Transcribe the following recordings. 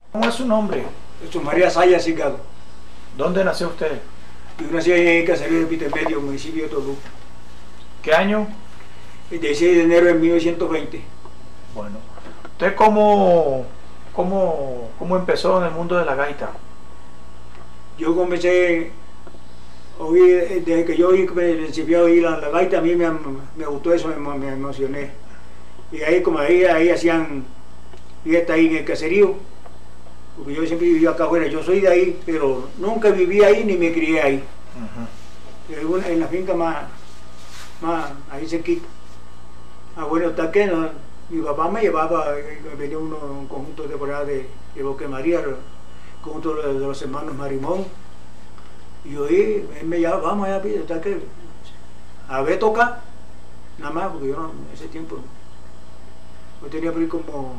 ¿Cómo es su nombre? Soy María Saya Sigado. ¿Dónde nació usted? Yo nací en Caserío de Pitemedio, municipio de Tolú. ¿Qué año? El 16 de enero de 1920. Bueno, ¿usted cómo empezó en el mundo de la gaita? Yo comencé a oír, desde que yo principié a oír la gaita, a mí me gustó eso, me emocioné. Y ahí, como ahí hacían fiesta ahí en el caserío, porque yo siempre viví acá afuera, yo soy de ahí, pero nunca viví ahí ni me crié ahí. En la finca más ahí cerquita. Bueno, hasta que no, mi papá me llevaba, venía un conjunto de temporada de Boque María, el conjunto de los hermanos Marimón, y yo él me llevaba, vamos allá, hasta que a ver tocar, nada más, porque yo no, en ese tiempo, yo tenía por ahí como,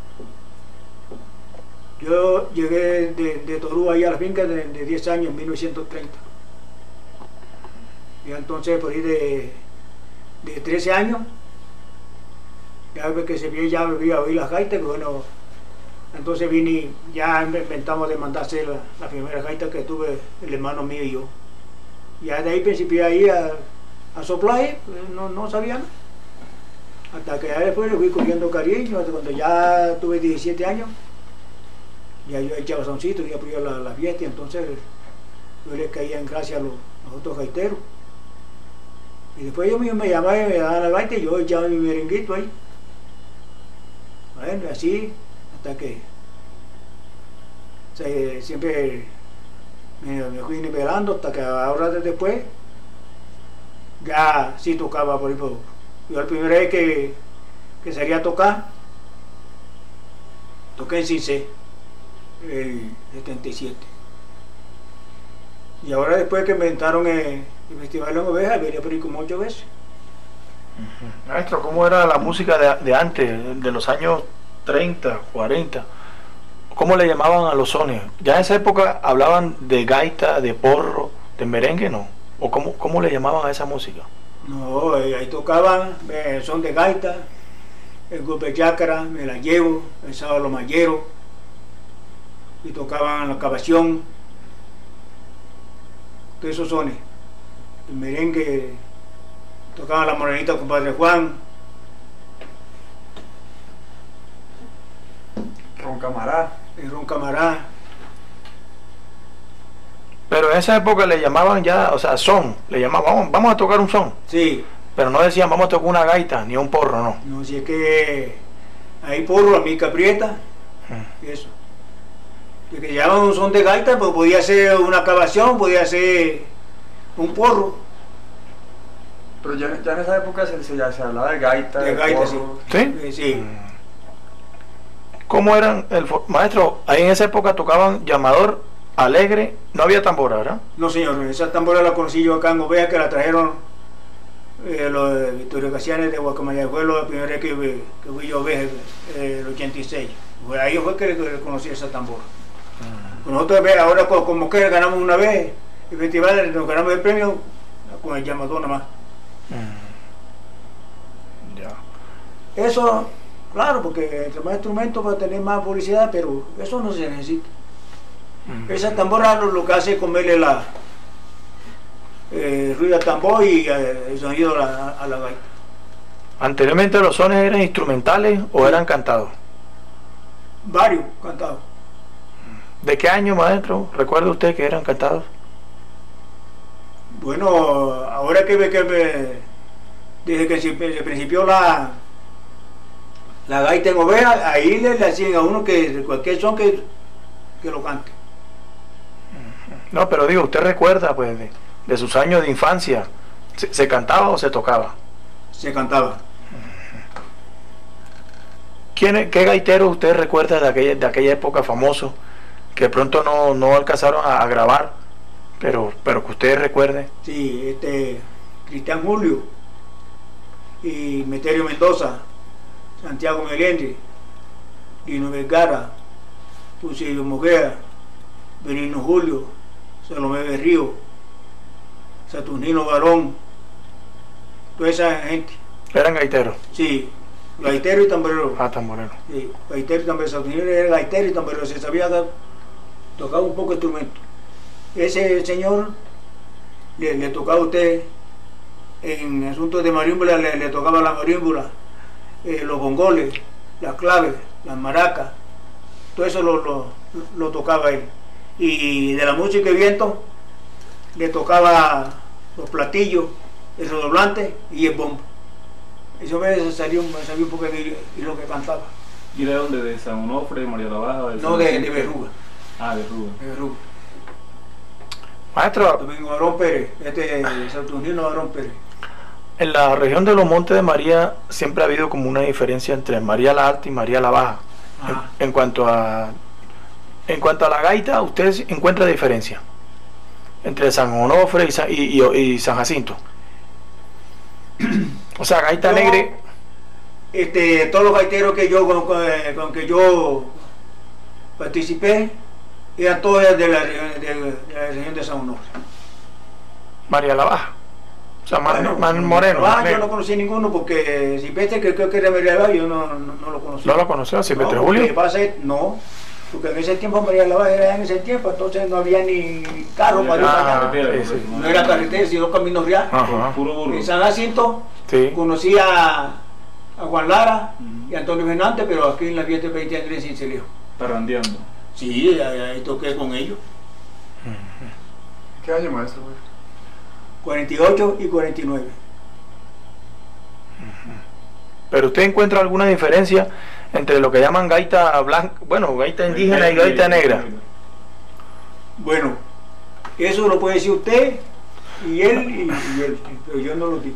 yo llegué de Torú ahí a la finca de 10 años, en 1930, y entonces por ahí de 13 años, ya ve que se vio, ya volví a oír las gaitas, bueno, entonces vine y ya inventamos de mandar hacer la primera gaita que tuve el hermano mío y yo. Ya de ahí principié ahí a soplar, no sabía nada. Hasta que ya después le fui cogiendo cariño, hasta cuando ya tuve 17 años, ya yo echaba soncito, ya apoyaba la fiesta, y entonces yo les caía en gracia a los otros gaiteros. Y después ellos mismos me llamaban y me daban la gaita y yo echaba mi merenguito ahí. Bueno, así, hasta que siempre me fui nivelando, hasta que ahora después ya sí tocaba por ahí. Yo la primera vez que salí a tocar, toqué en Cincé, el 77. Y ahora después que inventaron el Festival en Ovejas, venía por ahí como 8 veces. Maestro, ¿cómo era la música de antes, de los años 30, 40? ¿Cómo le llamaban a los sones? ¿Ya en esa época hablaban de gaita, de porro, de merengue, no? ¿O cómo le llamaban a esa música? No, ahí tocaban el son de gaita, el golpe chácara, me la llevo, el sábado los malleros, y tocaban la cavación, todos esos sones. El merengue, tocaban la morenita con Padre Juan. Ron Camará. El Ron Camará. Pero en esa época le llamaban ya, o sea, son, le llamaban, vamos a tocar un son. Sí. Pero no decían, vamos a tocar una gaita, ni un porro, no. No, si es que hay porro, a mí caprieta, eso. De que llaman un son de gaita, pues podía ser una cavación, podía ser un porro. Pero ya en esa época se hablaba de gaita, De gaita, porro. ¿Sí? Sí. ¿Cómo eran maestro? Ahí en esa época tocaban llamador, alegre, no había tambora, ¿verdad? No, señor, esa tambora la conocí yo acá en Oveja, que la trajeron los de Victorio Casianes de Guacamaya. Fue la primera vez que fui yo a Oveja, el 86. Pues ahí fue que conocí esa tambora. Nosotros ahora como que ganamos una vez el festival, nos ganamos el premio con el llamador nada más. Ya. Eso, claro, porque entre más instrumentos va a tener más publicidad, pero eso no se necesita. Esa tambora lo que hace es comerle el ruido al tambor y el sonido a la gaita. ¿Anteriormente los sones eran instrumentales o eran cantados? Varios cantados. ¿De qué año, maestro? ¿Recuerda usted que eran cantados? Bueno, ahora desde que se principió la gaita en Oveja, ahí le hacían a uno que cualquier son que lo cante. No, pero digo, ¿usted recuerda pues de sus años de infancia? ¿Se cantaba o se tocaba? Se cantaba. ¿Qué gaitero usted recuerda de aquella época famoso que de pronto no alcanzaron a grabar, pero que usted recuerde? Sí, Cristian Julio y Meterio Mendoza, Santiago Melendi, Lino Vergara, Fusilio Moguea, Benigno Julio, Salomé Berrío, Saturnino Barón, toda esa gente. ¿Eran gaiteros? Sí, gaitero y tamborero. Ah, tamborero. Sí, gaitero y tamborero. Estados Unidos era gaitero y tamborero, se sabía tocar un poco de instrumento. Ese señor le tocaba a usted en asuntos de marímbula, le tocaba la marímbula, los bongoles, las claves, las maracas, todo eso lo tocaba él. Y de la música y viento le tocaba los platillos, el redoblante y el bombo. Eso me salió un poco de lo que cantaba. ¿Y de dónde? ¿De San Onofre, de María la Baja? No, de Berruga. Ah, de Berruga. De Berruga. Maestro, Domingo Barón Pérez, Saturnino Barón Pérez. en la región de los Montes de María siempre ha habido como una diferencia entre María la Alta y María la Baja. En cuanto a la gaita, ¿usted encuentra diferencia entre San Onofre y San Jacinto? O sea, gaita negra. Todos los gaiteros que yo con que yo participé eran todos de la región de San Onofre. María la Baja. O sea, más moreno. Yo más no negro. conocí ninguno porque Silvestre, que creo que era María la Baja, yo no lo conocí. ¿No lo conoció? Silvestre No, Julio. porque pasa no, porque en ese tiempo María la Baja era en ese tiempo, entonces no había ni carro para ir para allá. Sí, sí. No era carretera, sino caminos reales. Ajá. Puro burro. En San Jacinto Sí. conocí a Juan Lara y a Antonio Fernández, pero aquí en la fiesta de 20 años sin Celio. Parrandeando. Sí, ahí toqué con ellos. ¿Qué año, maestro? 48 y 49. Pero usted encuentra alguna diferencia entre lo que llaman gaita blanca, bueno, gaita indígena y gaita negra. Bueno, eso lo puede decir usted y él y él, pero yo no lo digo.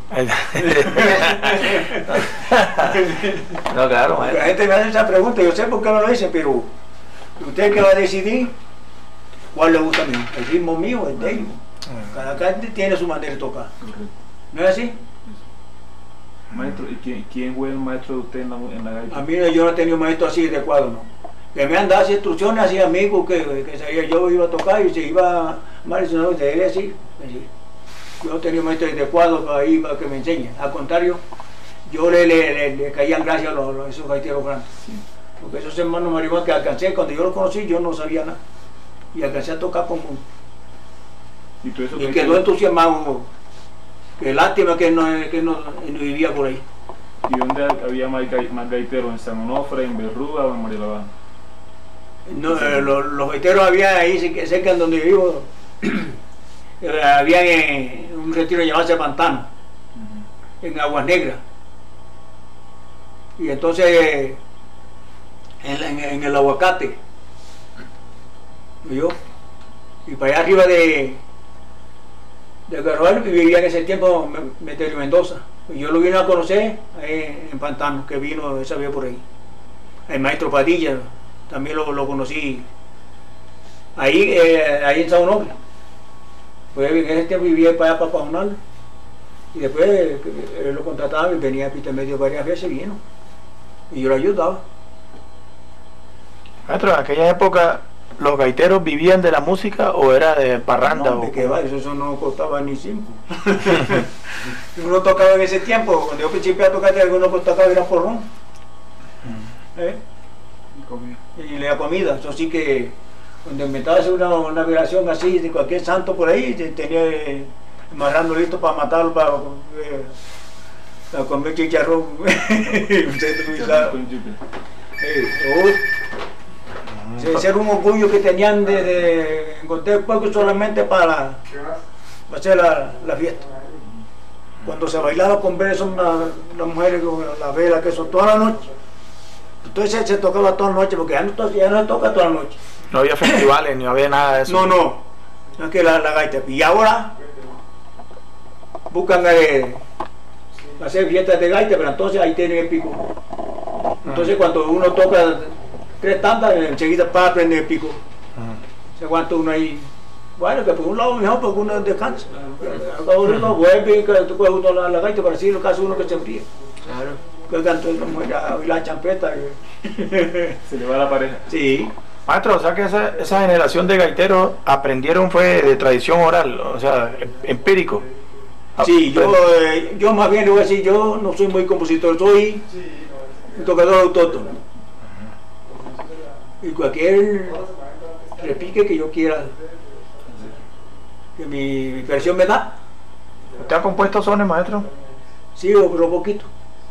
No, claro, La gente me hace esa pregunta, yo sé por qué no lo dice, pero usted que va a decidir cuál le gusta a mí, el ritmo mío, el de ellos. Cada gente tiene su manera de tocar. Correcto. ¿No es así? Maestro, ¿y quién fue el maestro de usted en la gaita? A mí yo no he tenido maestro así de cuadro, no. Que me han dado instrucciones así amigos que sabía yo iba a tocar y se iba mal, no, de él así. Yo no he tenido maestro de cuadro para ir para que me enseñe. Al contrario, yo le caían gracias a esos gaiteros grandes. Porque esos hermanos marihuanos que alcancé, cuando yo los conocí, yo no sabía nada. Y alcancé a tocar con uno. ¿Y todo eso Y quedó entusiasmado. Qué lástima que no vivía por ahí. ¿Y dónde había más gaiteros? ¿En San Onofre, en Berruga o en María la Baja? No, los gaiteros había ahí cerca de donde vivo. Había un retiro llamado Pantano, en Aguas Negras. Y entonces en el Aguacate, ¿oyó? Y para allá arriba de Garroal vivía en ese tiempo Meterio Mendoza. Y yo lo vine a conocer en Pantano, que vino esa vez por ahí. El maestro Padilla también lo conocí ahí en San Onofre. Pues en ese tiempo vivía para allá, para Pajonal. Y después él lo contrataba y venía a Pita Medio varias veces, vino. Y yo lo ayudaba. Maestro, en aquella época, ¿los gaiteros vivían de la música o era de parranda? No, ¿de qué va? Eso no costaba ni 5. Uno tocaba en ese tiempo, cuando yo principié a tocar, uno tocaba era porrón. Y le da comida. Eso sí que cuando inventaba hacer una violación así de cualquier santo por ahí, tenía amarrando listo para matarlo, para comer chicharrón. Ese era un orgullo que tenían de encontrar el pueblo solamente para hacer la fiesta. Cuando se bailaba con besos las mujeres con la vela, que eso toda la noche. Entonces se tocaba toda la noche, porque ya no se toca toda la noche. No había festivales, ni había nada de eso. No es que la gaita. Y ahora buscan hacer fiestas de gaita, pero entonces ahí tienen el pico. Entonces cuando uno toca 3 tandas, enseguida para aprender el pico. Se aguanta uno ahí. Bueno, que por un lado mejor, porque uno descansa. Uno vuelve y tú coges uno la gaita para decir lo que hace uno que se enfría. Claro. Que cantó la champeta. Se le va la pareja. Sí. Maestro, o sea que esa generación de gaiteros aprendieron fue de tradición oral, o sea, empírico. Sí, yo más bien le voy a decir, yo no soy muy compositor, soy un tocador autóctono. Y cualquier repique que yo quiera, que mi versión me da. ¿Usted ha compuesto sones, maestro? Sí, pero poquito.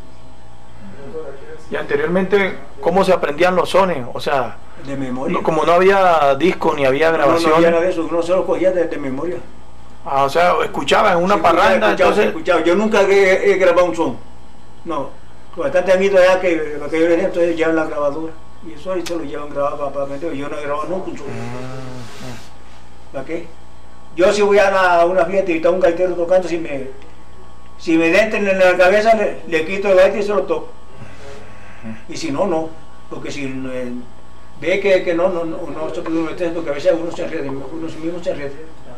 Y anteriormente, ¿cómo se aprendían los sones? O sea, De memoria. como no había disco ni había No grabación. había nada de eso, uno se lo cogía de memoria. O sea, escuchaba en una Sí, parranda, entonces. escuchaba. Yo nunca he grabado un son. No. Bastante amigos allá que lo que yo les dije, entonces llevan la grabadora. Y eso ahí se lo llevan grabado para meter. Yo no he grabado nunca un son. ¿Para qué? Yo si voy a una fiesta y está un gaitero tocando, si me dentro en la cabeza, le quito el gaita y se lo toco. Y si no, no. Porque si ve que no se puede meter, porque a veces uno se enreda, uno mismo se enreda.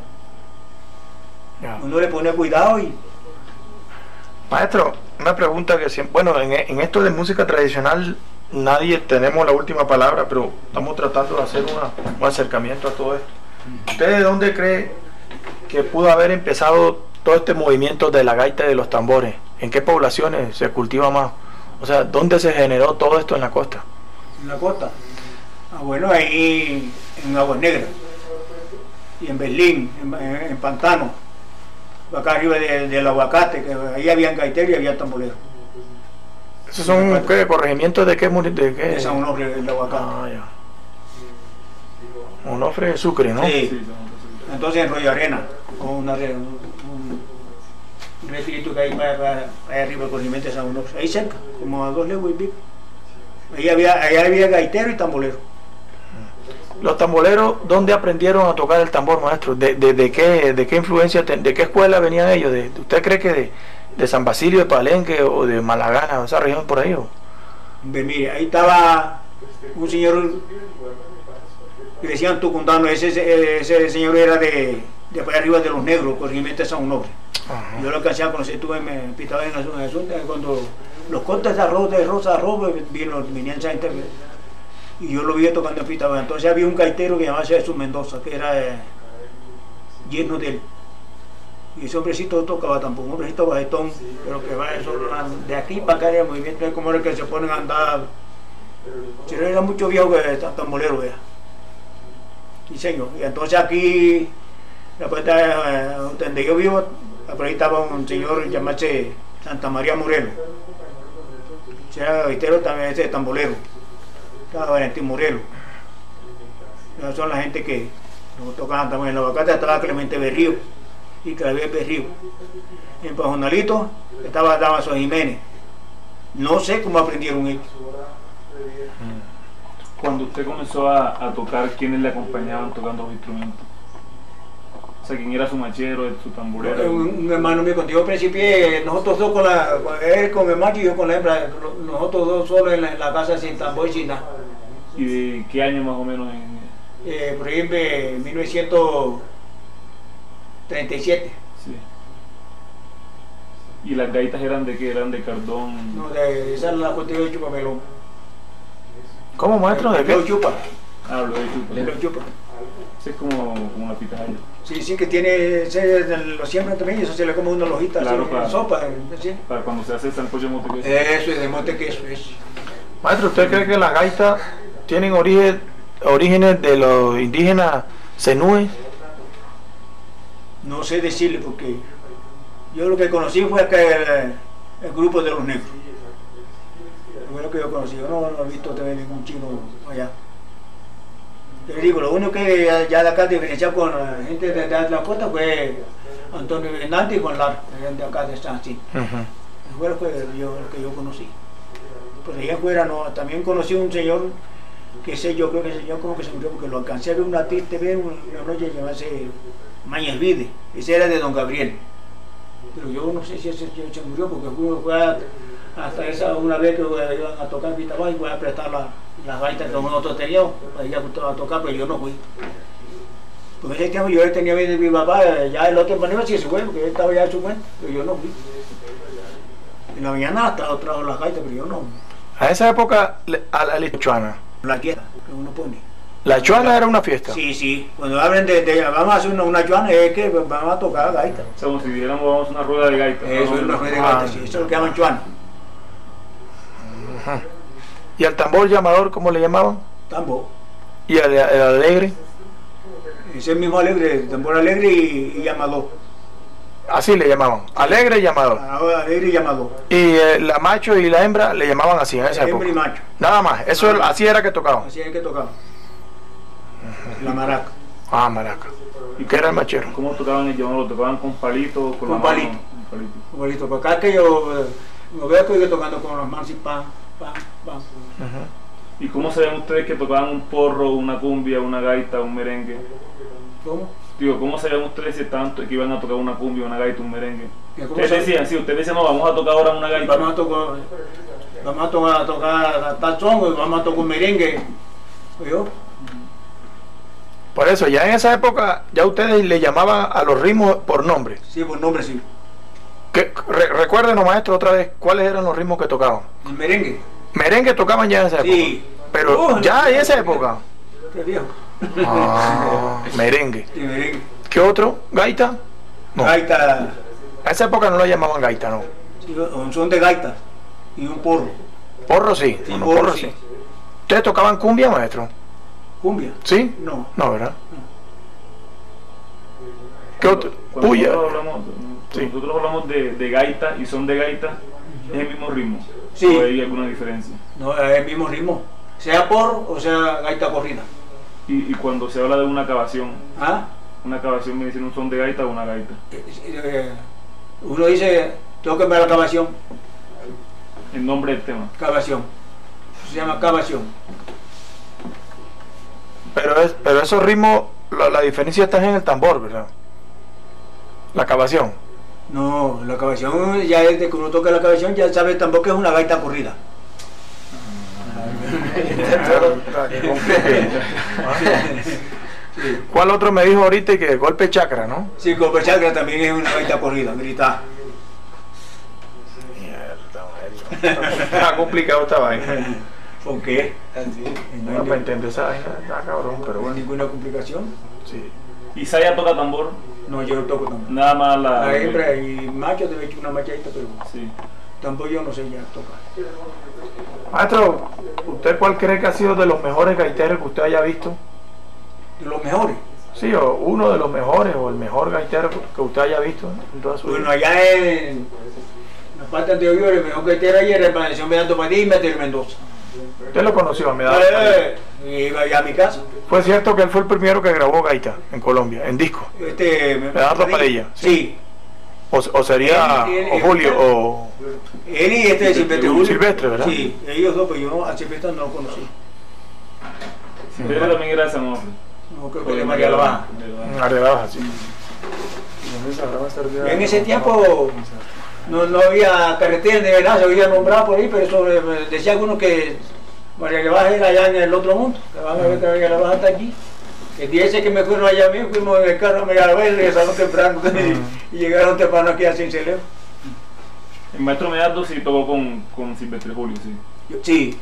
Ya. Uno le pone cuidado y... Maestro, una pregunta que siempre, bueno, en esto de música tradicional nadie tenemos la última palabra, pero estamos tratando de hacer un acercamiento a todo esto. ¿Usted de dónde cree que pudo haber empezado todo este movimiento de la gaita y de los tambores? ¿En qué poblaciones se cultiva más? O sea, ¿dónde se generó todo esto en la costa? En la costa. Bueno, ahí en Aguas Negras y en Berlín, en Pantano, acá arriba del aguacate, que ahí había gaiteros y había tamboleros. ¿Esos son qué, corregimientos de qué? De San Onofre, el aguacate. Ah, ya. Onofre de Sucre, ¿no? Sí. Entonces en Rollo Arena, con un retirito que hay para arriba del corregimiento de San Onofre, ahí cerca, como a 2 leguas y pico. Ahí había gaitero y tambolero. Los tamboleros, ¿dónde aprendieron a tocar el tambor, maestro? ¿De qué influencia, de qué escuela venían ellos? ¿Usted cree que de San Basilio de Palenque o de Malagana, esa región por ahí? Mire, ahí estaba un señor que decían Tucundano, ese señor era de para arriba de los negros, corregimiento de San Onofre. Yo lo alcancé a conocer, me pitaba en el asunto, cuando los cortes de arroz, de rosa arroz, venían esa gente. Y yo lo vi tocando en Pitaba. Entonces había un gaitero que llamaba Jesús Mendoza, que era yerno de él. Y ese hombrecito tocaba tampoco, un hombrecito bajetón, pero que va eso, de aquí para acá, el movimiento es como el que se ponen a andar. Si no era mucho viejo que tambolero ya. Y señor. Y entonces aquí, después donde yo vivo, por ahí estaba un señor llamado Santa María Moreno. Era gaitero también, ese tambolero. Estaba Valentín Moreno. Esas son la gente que tocaban también en la vacata. Estaba Clemente Berrío y Clavier Berrío. En Pajonalito estaba Damaso Jiménez. No sé cómo aprendieron ellos. Cuando usted comenzó a tocar, ¿quiénes le acompañaban tocando los instrumentos? O sea, ¿quién era su machero, su tamborero? Un hermano mío, cuando yo principié, nosotros dos él con el macho y yo con la hembra, nosotros dos solos en la casa sin tambor y sin nada. ¿Y de qué año más o menos? Por ejemplo, en 1937. Sí. ¿Y las gaitas eran de qué? ¿Eran de cardón? No, esa es la cuestión de chupamelón. ¿Cómo, maestro? ¿De Lo qué? chupa. Ah, lo de chupa. Lo chupa. Sí, es como una pitaya. Sí, que tiene, lo siembran también y eso se le come una hojita, Claro, así, para- sopa. ¿Sí? Para cuando se hace el sancocho de mote. Eso es de monte queso, eso. Maestro, ¿usted cree que las gaitas tienen orígenes de los indígenas zenúes? No sé decirle porque yo lo que conocí fue que el grupo de los negros. Fue lo que yo conocí, yo no he visto también ningún chino allá. Te digo, lo único que ya de acá diferenciado con la gente de la costa fue Antonio Hernández y con Lar, de acá de San Cin. Fue lo que yo conocí. Pues allá afuera no, también conocí un señor que sé yo creo que el señor como que se murió porque lo alcancé a ver una triste vez una noche llamarse Mañez Vide, ese era de Don Gabriel. Pero yo no sé si ese señor se murió porque fue hasta esa una vez que iban a tocar Pitaba y voy a prestar las gaitas que nosotros teníamos para ir a tocar, pero yo no fui. Porque ese tiempo yo tenía de mi papá, ya el otro manera sí se fue, porque él estaba ya en su cuenta, pero yo no fui. En la mañana hasta trajo las gaitas, pero yo no. A esa época, a la chuana. La fiesta que uno pone. La chuana era una fiesta. Sí, cuando hablan vamos a hacer una chuana es que vamos a tocar gaita. O sea, como si diéramos vamos a una rueda de gaita. Eso es una rueda de gaita, sí, eso es lo que llaman chuana. ¿Y al tambor llamador cómo le llamaban? Tambo. ¿Y el alegre? Ese mismo alegre, tambor alegre y llamador. Así le llamaban, alegre y llamador. Alegre y llamador. Y la macho y la hembra le llamaban así en esa época. Hembra y macho. Nada más, eso así era que tocaban. Así es que tocaban. La maraca. Ah, maraca. ¿Y qué era el machero? ¿Cómo tocaban el llamado? ¿Lo tocaban con palitos? Con la mano? palito. Con palito. Igualito, para acá que yo lo veo que yo tocando con las manos y pam, pam, pam. Ujú. ¿Y cómo se ven ustedes que tocaban un porro, una cumbia, una gaita, un merengue? ¿Cómo? Digo, ¿cómo se ven ustedes si tanto que iban a tocar una cumbia, una gaita, un merengue? ¿Cómo Ustedes se- decían, sí, ustedes decían, no, vamos a tocar ahora una gaita. Vamos a tocar tal son, vamos a tocar un merengue. ¿Yo? Por eso, ya en esa época, ya ustedes le llamaban a los ritmos por nombre. Sí, por nombre sí. Recuérdenos, maestro, otra vez, ¿cuáles eran los ritmos que tocaban? El merengue. Merengue tocaban ya en esa época. Sí. Pero ya en esa época. Qué viejo. Ah, merengue. Sí, merengue. ¿Qué otro? ¿Gaita? No. Gaita, A esa época no la llamaban gaita, no. sí, un son de gaita y un porro. Porro sí. Sí, Bueno, porro porro sí. sí. ¿Ustedes tocaban cumbia, maestro? ¿Cumbia? ¿Sí? No. No, ¿verdad? ¿Qué otro? Cuando Puya. nosotros Sí. hablamos de gaita y son de gaita, es el mismo ritmo. Sí. ¿O hay alguna diferencia? No, es el mismo ritmo. Sea porro o sea gaita corrida. Y cuando se habla de una cavación, ¿Ah? una cavación viene siendo un son de gaita o una gaita. Uno dice, tengo que ver la cavación. El nombre del tema. Cavación. Se llama cavación. Pero esos ritmos, la diferencia está en el tambor, ¿verdad? La cavación. No, la cavación, ya desde que uno toca la cavación, ya sabe tampoco que es una gaita corrida. ¿Cuál otro me dijo ahorita que golpe chakra, no? Sí, golpe chakra también es una gaita corrida, grita. Está complicado esta vaina. ¿Por qué? No me entiendo esa vaina, está cabrón, pero No hay bueno. ninguna complicación. Sí. ¿Y Saya toca tambor? No, yo no toco tambor. Nada más la... La hembra y macho te he hecho una machadita, pero Sí. tambor yo no sé ya tocar. Maestro, ¿usted cuál cree que ha sido de los mejores gaiteros que usted haya visto? De los mejores. Sí, o uno de los mejores, o el mejor gaitero que usted haya visto en toda su Bueno, vida. allá en la parte anterior, el mejor gaitero ayer era el Padre Medardo Padilla y Meter Mendoza. Usted lo conoció, me da. Iba allá a mi casa. Fue cierto que él fue el primero que grabó gaita en Colombia, en disco. Medardo Padilla, Sí. O sería Él, o Julio o Él y este Silvestre Julio. Silvestre, ¿verdad? Sí, ellos dos, pero yo no, a Silvestre no lo conocí. Silvestre también era de San Onofre. No, creo que de María la Baja. arreglados así. En ese tiempo no había carretera de verdad, se había nombrado por ahí, pero eso decía algunos que María la Baja era allá en el otro mundo, que van a ver que María la Baja está aquí. El día ese que me fueron allá a mí, fuimos en el carro a María la Baja y regresaron temprano y llegaron temprano aquí a Cincelejo. El maestro Medardo sí tocó con Silvestre Julio, sí. Sí.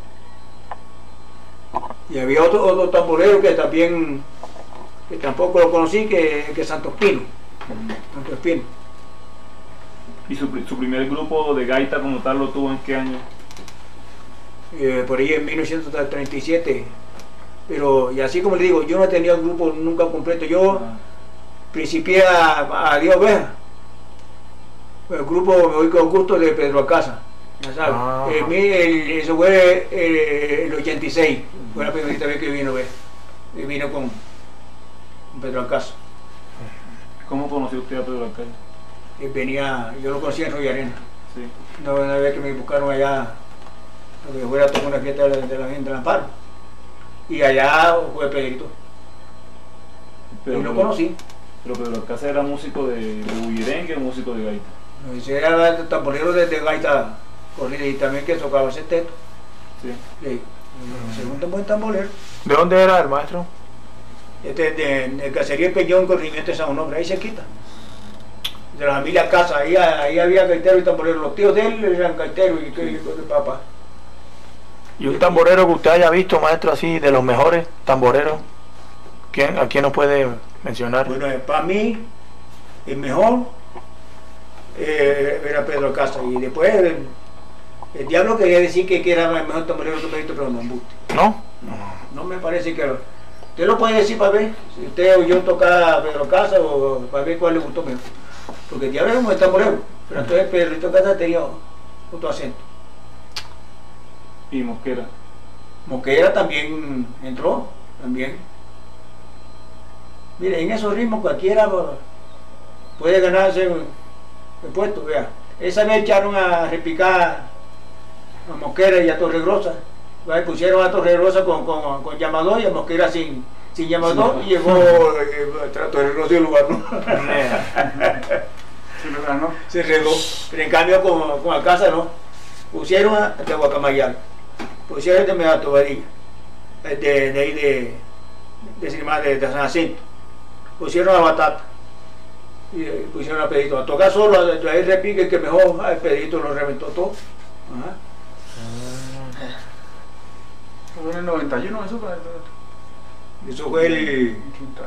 Y había otro tamborero que también, que tampoco lo conocí, que Santo Espino. Santo Espino. ¿Y su primer grupo de gaita como tal lo tuvo en qué año? Por ahí en 1937. Pero, y así como le digo, yo no tenía un grupo nunca completo. Yo principié a Dios Oveja. El grupo me voy con gusto de Pedro Alcázar. Ya sabes. Ah. Eso fue el 86. Fue la primera vez que vino Oveja. Y vino con Pedro Alcázar. ¿Cómo conoció usted a Pedro Alcázar? Venía, yo lo conocía en Roya Arena. Sí. Una vez que me buscaron allá, a que fuera a tomar una fiesta de la gente de Amparo. Y allá fue Pedrito. Y lo conocí. Pero Pedro Alcázar era músico de bullerengue o músico de gaita. Ese era el tamborero de gaita corrida y también que tocaba sexteto. Sí. Sí. Segundo buen tamborero. ¿De dónde era el maestro? De Cacería El Peñón, corrimiento de San Onofre, ahí cerquita. De la familia Casa, ahí había gaitero y tamborero. Los tíos de él eran gaiteros y de papá. ¿Y un tamborero que usted haya visto, maestro, así, de los mejores tamboreros? ¿A quién nos puede mencionar? Bueno, para mí, el mejor era Pedro Alcázar. Y después El diablo quería decir que era mejor tamborero que Pedrito, pero no embuste. ¿No? No me parece que usted lo puede decir para ver si usted oyó tocar a Pedro Casa o para ver cuál le gustó mejor. Porque el diablo era un buen tamborero, pero entonces Pedrito Casa tenía otro acento. Y Mosquera. Mosquera también entró, también. Mire, en esos ritmos cualquiera puede ganarse el puesto, vea. Esa vez echaron a repicar a Mosquera y a Torregrosa. Pusieron a Torregrosa con llamador y a Mosquera sin llamador, y llegó Torregrosa y el lugar, ¿no? Sí, lo ganó. Se regó. Pero en cambio con Alcázar no. Pusieron a de Guacamayal, pusieron de Medato Varilla, de ahí de San Jacinto, pusieron a Batata y pusieron a Pedrito. A tocar solo, a él repique que mejor, a Pedrito lo reventó todo. Ajá. Fue en el 91 eso para Eso fue el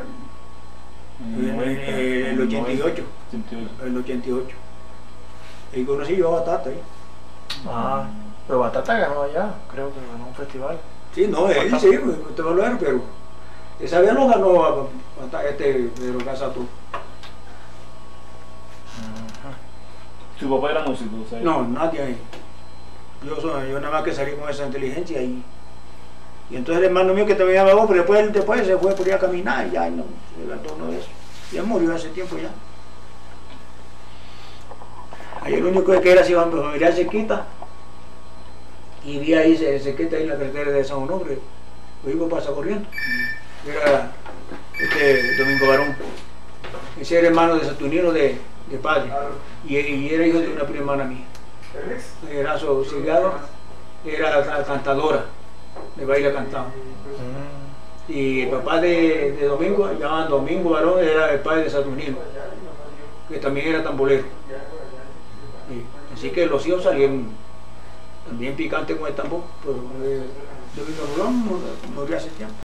88. 88. El 88. Y conocí yo a Batata ahí. Ah, pero Batata ganó allá, creo que ganó un festival. Sí, no, él sí, usted va a ver, pero esa vez lo ganó Pedro Casa tú. ¿Su papá era músico? ¿Sabes? No, nadie ahí. Yo nada más que salí con esa inteligencia y entonces el hermano mío que también llamaba, pero después se fue por ir a caminar y ya no, se levantó uno de eso. Ya murió hace tiempo ya. Ahí el único que era así, familiar cerquita, y vi ahí cerquita ahí en la carretera de San Onofre, lo iba pasa corriendo. Era Domingo Barón. Ese era hermano de Saturnino de padre, y era hijo de una prima hermana mía. Era su cigado, era cantadora, de baile cantado. Y el papá de Domingo, llamaban Domingo Barón, era el padre de Saturnino, que también era tambolero. Así que los hijos salían también picantes con el tambor, pero Domingo Barón murió hace tiempo.